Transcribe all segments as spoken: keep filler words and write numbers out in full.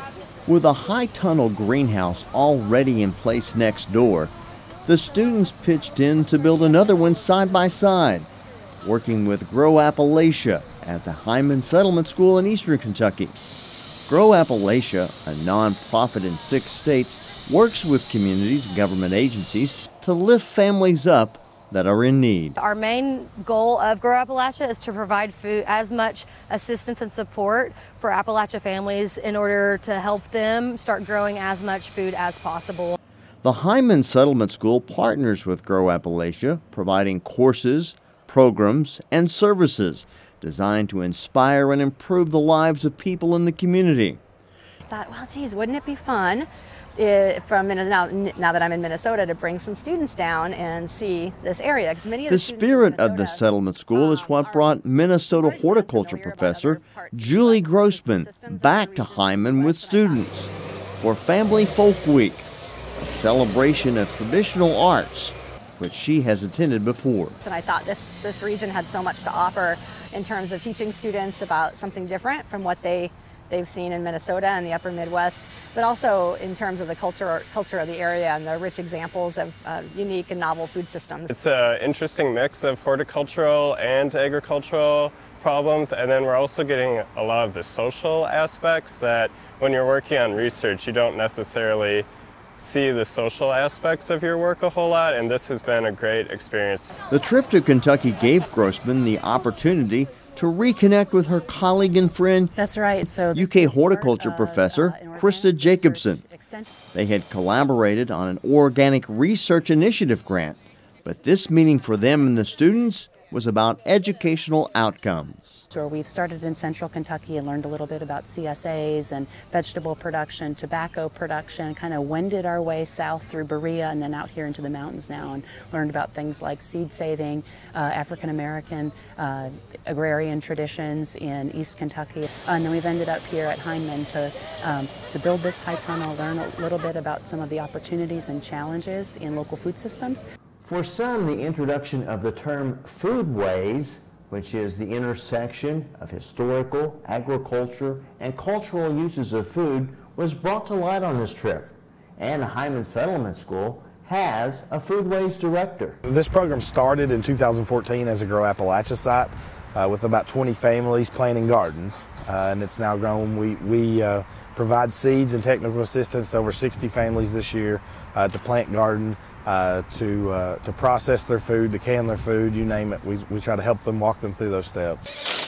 With a high tunnel greenhouse already in place next door, the students pitched in to build another one side by side, working with Grow Appalachia at the Hindman Settlement School in eastern Kentucky. Grow Appalachia, a nonprofit in six states, works with communities and government agencies to lift families up that are in need. Our main goal of Grow Appalachia is to provide food, as much assistance and support for Appalachia families in order to help them start growing as much food as possible. The Hindman Settlement School partners with Grow Appalachia, providing courses, programs, and services designed to inspire and improve the lives of people in the community. I thought, well, geez, wouldn't it be fun uh, from now, now that I'm in Minnesota to bring some students down and see this area? Because many of the, the spirit of the settlement school is what brought Minnesota horticulture professor Julie Grossman back to Hindman with students for Family Folk Week, a celebration of traditional arts, which she has attended before. And I thought this, this region had so much to offer in terms of teaching students about something different from what they, they've seen in Minnesota and the upper Midwest, but also in terms of the culture, culture of the area and the rich examples of uh, unique and novel food systems. It's an interesting mix of horticultural and agricultural problems, and then we're also getting a lot of the social aspects that when you're working on research, you don't necessarily see the social aspects of your work a whole lot, and this has been a great experience. The trip to Kentucky gave Grossman the opportunity to reconnect with her colleague and friend, That's right. So U K horticulture of, professor uh, Krista Jacobson. They had collaborated on an organic research initiative grant, but this meeting for them and the students was about educational outcomes. So we've started in central Kentucky and learned a little bit about C S As and vegetable production, tobacco production, kind of wended our way south through Berea and then out here into the mountains now and learned about things like seed saving, uh, African American uh, agrarian traditions in East Kentucky. And then we've ended up here at Hindman to, um, to build this high tunnel, learn a little bit about some of the opportunities and challenges in local food systems. For some, the introduction of the term foodways, which is the intersection of historical, agriculture, and cultural uses of food, was brought to light on this trip. And the Hindman Settlement School has a foodways director. This program started in two thousand fourteen as a Grow Appalachia site uh, with about twenty families planting gardens, uh, and it's now grown. We, we uh, provide seeds and technical assistance to over sixty families this year uh, to plant garden, Uh, to, uh, to process their food, to can their food, you name it. We, we try to help them, walk them through those steps.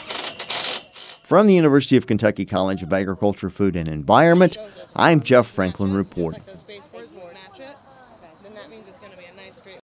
From the University of Kentucky College of Agriculture, Food and Environment, I'm Jeff Franklin reporting.